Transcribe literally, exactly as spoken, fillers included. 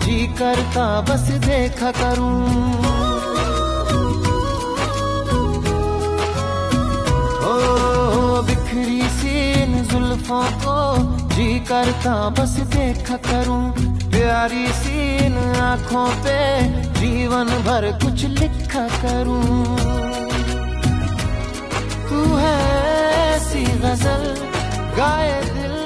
जी करता बस देखा करूं। ओ बिखरी सी इन जुल्फों को जी करता बस देखा करूं। प्यारी सी इन आँखों पे जीवन भर कुछ लिखा करूं। तू है ऐसी गजल गाए दिल